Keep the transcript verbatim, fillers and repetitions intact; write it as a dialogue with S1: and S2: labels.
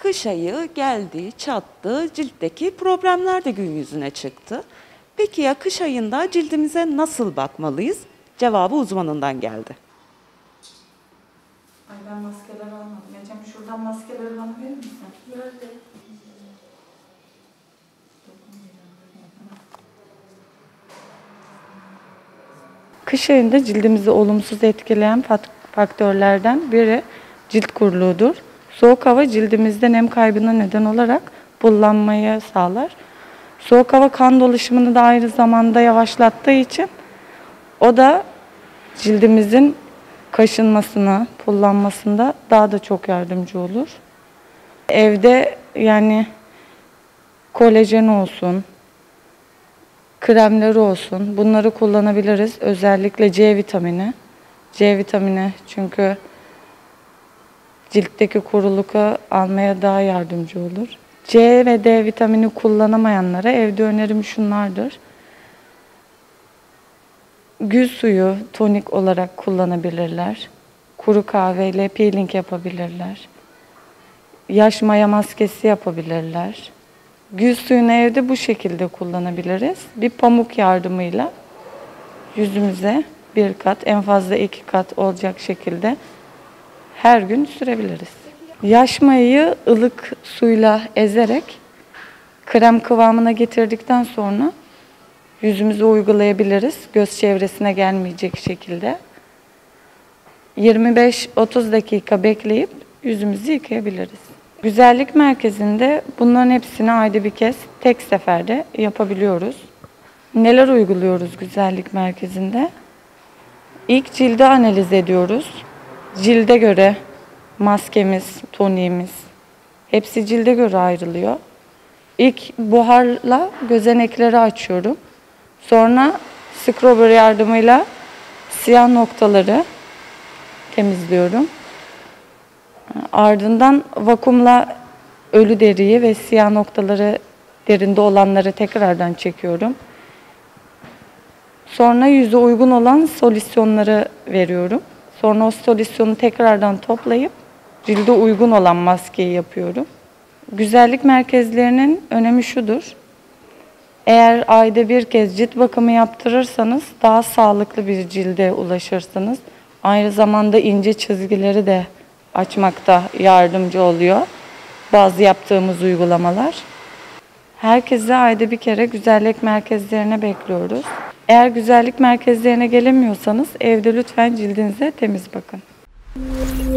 S1: kış ayı geldi, çattı, ciltteki problemler de gün yüzüne çıktı. Peki ya kış ayında cildimize nasıl bakmalıyız? Cevabı uzmanından geldi.
S2: Ay ben maskeleri almadım. Ecem şuradan maskeleri bana verir misin?
S3: Nerede?
S2: Kış ayında cildimizi olumsuz etkileyen faktörlerden biri cilt kuruluğudur. Soğuk hava cildimizde nem kaybına neden olarak pullanmayı sağlar. Soğuk hava kan dolaşımını da aynı zamanda yavaşlattığı için o da cildimizin kaşınmasına, pullanmasında daha da çok yardımcı olur. Evde yani kolajen olsun, kremleri olsun, bunları kullanabiliriz. Özellikle C vitamini. C vitamini çünkü ciltteki kuruluğu almaya daha yardımcı olur. C ve D vitamini kullanamayanlara evde önerim şunlardır. Gül suyu tonik olarak kullanabilirler. Kuru kahveyle peeling yapabilirler. Yaş maya maskesi yapabilirler. Gül suyunu evde bu şekilde kullanabiliriz. Bir pamuk yardımıyla yüzümüze bir kat, en fazla iki kat olacak şekilde her gün sürebiliriz. Yaş mayayı ılık suyla ezerek krem kıvamına getirdikten sonra yüzümüze uygulayabiliriz. Göz çevresine gelmeyecek şekilde. yirmi beş otuz dakika bekleyip yüzümüzü yıkayabiliriz. Güzellik merkezinde bunların hepsini ayda bir kez tek seferde yapabiliyoruz. Neler uyguluyoruz güzellik merkezinde? İlk cildi analiz ediyoruz. Cilde göre maskemiz, toniğimiz hepsi cilde göre ayrılıyor. İlk buharla gözenekleri açıyorum. Sonra scrubber yardımıyla siyah noktaları temizliyorum. Ardından vakumla ölü deriyi ve siyah noktaları derinde olanları tekrardan çekiyorum. Sonra yüze uygun olan solüsyonları veriyorum. Sonra o solüsyonu tekrardan toplayıp cilde uygun olan maskeyi yapıyorum. Güzellik merkezlerinin önemi şudur. Eğer ayda bir kez cilt bakımı yaptırırsanız daha sağlıklı bir cilde ulaşırsınız. Aynı zamanda ince çizgileri de açmakta yardımcı oluyor bazı yaptığımız uygulamalar. Herkese ayda bir kere güzellik merkezlerine bekliyoruz. Eğer güzellik merkezlerine gelemiyorsanız evde lütfen cildinize temiz bakın.